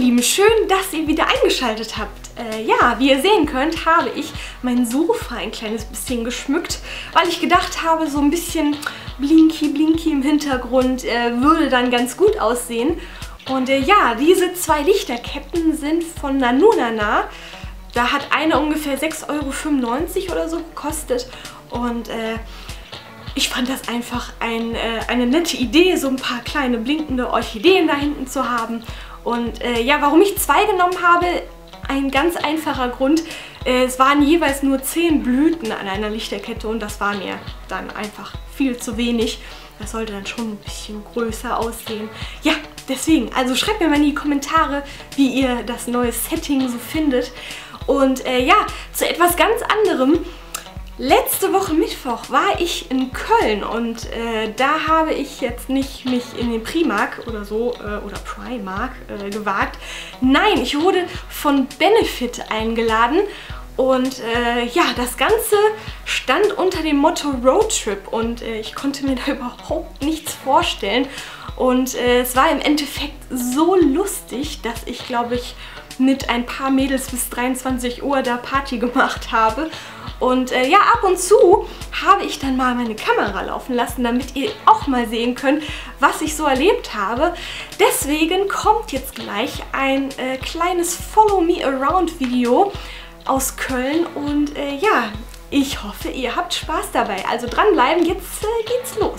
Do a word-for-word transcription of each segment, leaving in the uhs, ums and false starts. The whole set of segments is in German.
Lieben, schön, dass ihr wieder eingeschaltet habt. Äh, ja, wie ihr sehen könnt, habe ich mein Sofa ein kleines bisschen geschmückt, weil ich gedacht habe, so ein bisschen Blinky Blinky im Hintergrund äh, würde dann ganz gut aussehen. Und äh, ja, diese zwei Lichterketten sind von Nanunana. Da hat eine ungefähr sechs Euro fünfundneunzig oder so gekostet. Und äh, ich fand das einfach ein, äh, eine nette Idee, so ein paar kleine blinkende Orchideen da hinten zu haben. Und äh, ja, warum ich zwei genommen habe, ein ganz einfacher Grund. Äh, es waren jeweils nur zehn Blüten an einer Lichterkette und das war mir dann einfach viel zu wenig. Das sollte dann schon ein bisschen größer aussehen. Ja, deswegen, also schreibt mir mal in die Kommentare, wie ihr das neue Setting so findet. Und äh, ja, zu etwas ganz anderem. Letzte Woche Mittwoch war ich in Köln und äh, da habe ich jetzt nicht mich in den Primark oder so äh, oder Primark äh, gewagt. Nein, ich wurde von Benefit eingeladen und äh, ja, das Ganze stand unter dem Motto Roadtrip und äh, ich konnte mir da überhaupt nichts vorstellen. Und äh, es war im Endeffekt so lustig, dass ich, glaube ich, mit ein paar Mädels bis dreiundzwanzig Uhr da Party gemacht habe. Und äh, ja, ab und zu habe ich dann mal meine Kamera laufen lassen, damit ihr auch mal sehen könnt, was ich so erlebt habe. Deswegen kommt jetzt gleich ein äh, kleines Follow Me Around Video aus Köln. Und äh, ja, ich hoffe, ihr habt Spaß dabei. Also dranbleiben, jetzt äh, geht's los.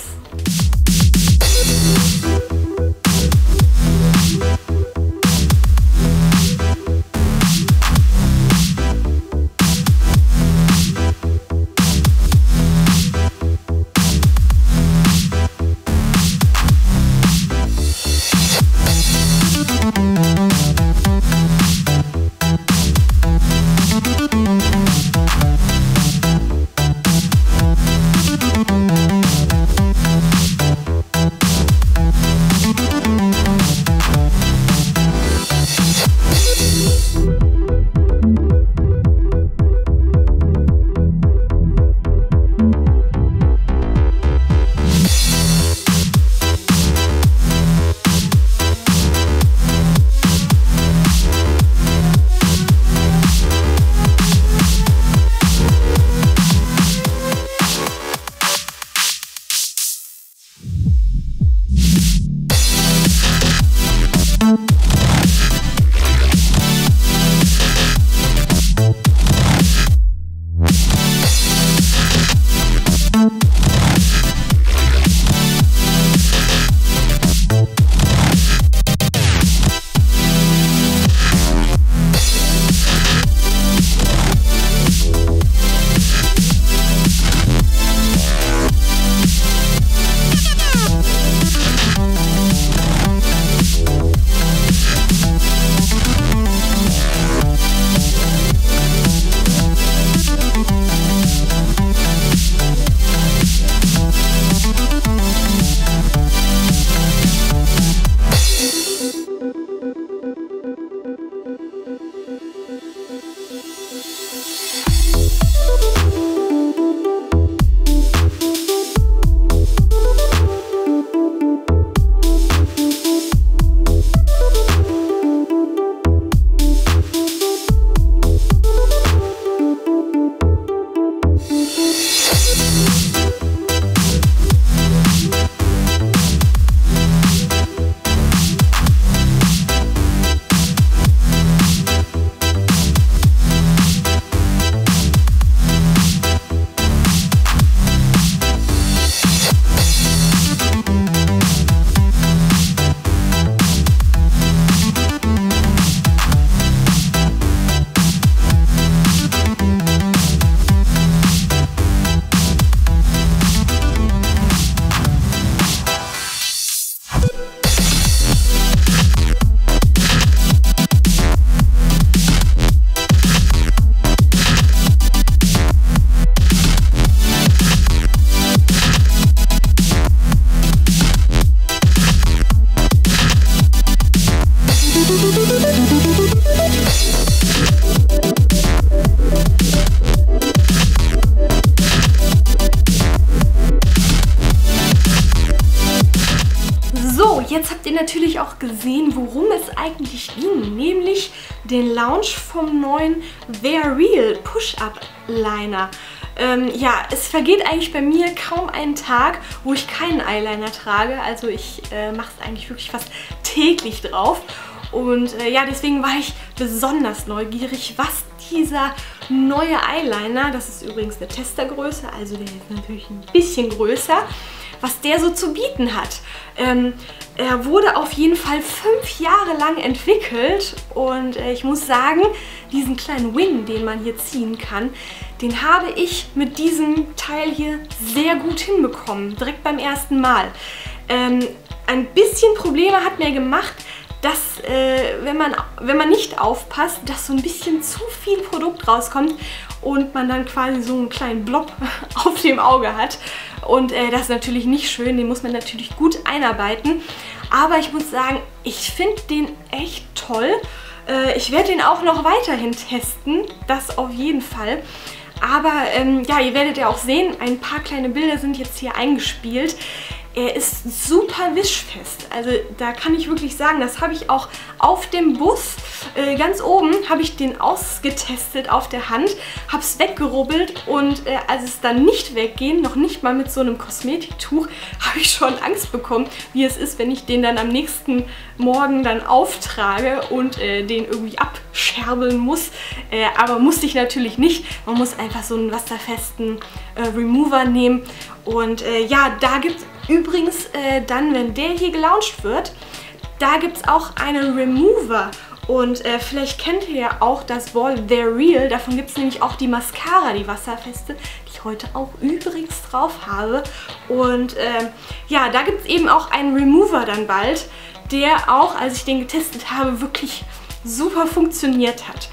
jetzt habt ihr natürlich auch gesehen, worum es eigentlich ging, nämlich den Launch vom neuen They're Real Push-Up Liner. Ähm, ja, es vergeht eigentlich bei mir kaum einen Tag, wo ich keinen Eyeliner trage. Also ich äh, mache es eigentlich wirklich fast täglich drauf. Und äh, ja, deswegen war ich besonders neugierig, was dieser neue Eyeliner, das ist übrigens eine Testergröße, also der ist natürlich ein bisschen größer, was der so zu bieten hat. Ähm, er wurde auf jeden Fall fünf Jahre lang entwickelt und äh, ich muss sagen, diesen kleinen Wing, den man hier ziehen kann, den habe ich mit diesem Teil hier sehr gut hinbekommen, direkt beim ersten Mal. Ähm, ein bisschen Probleme hat mir gemacht, dass, äh, wenn man, wenn man nicht aufpasst, dass so ein bisschen zu viel Produkt rauskommt und man dann quasi so einen kleinen Blob auf dem Auge hat. Und äh, das ist natürlich nicht schön, den muss man natürlich gut einarbeiten. Aber ich muss sagen, ich finde den echt toll. Äh, ich werde den auch noch weiterhin testen, das auf jeden Fall. Aber ähm, ja, ihr werdet ja auch sehen, ein paar kleine Bilder sind jetzt hier eingespielt. Er ist super wischfest, also da kann ich wirklich sagen, das habe ich auch auf dem Bus, äh, ganz oben habe ich den ausgetestet auf der Hand, habe es weggerubbelt und äh, als es dann nicht wegging, noch nicht mal mit so einem Kosmetiktuch, habe ich schon Angst bekommen, wie es ist, wenn ich den dann am nächsten Morgen dann auftrage und äh, den irgendwie abscherbeln muss, äh, aber musste ich natürlich nicht, man muss einfach so einen wasserfesten äh, Remover nehmen und äh, ja, da gibt es übrigens äh, dann, wenn der hier gelauncht wird, da gibt es auch einen Remover und äh, vielleicht kennt ihr ja auch das Ball They're Real, davon gibt es nämlich auch die Mascara, die wasserfeste, die ich heute auch übrigens drauf habe und äh, ja, da gibt es eben auch einen Remover dann bald, der auch, als ich den getestet habe, wirklich super funktioniert hat.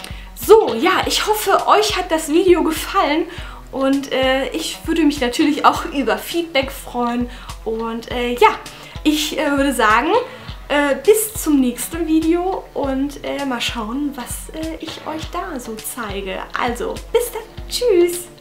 So, ja, ich hoffe, euch hat das Video gefallen. Und äh, ich würde mich natürlich auch über Feedback freuen. Und äh, ja, ich äh, würde sagen, äh, bis zum nächsten Video und äh, mal schauen, was äh, ich euch da so zeige. Also, bis dann. Tschüss.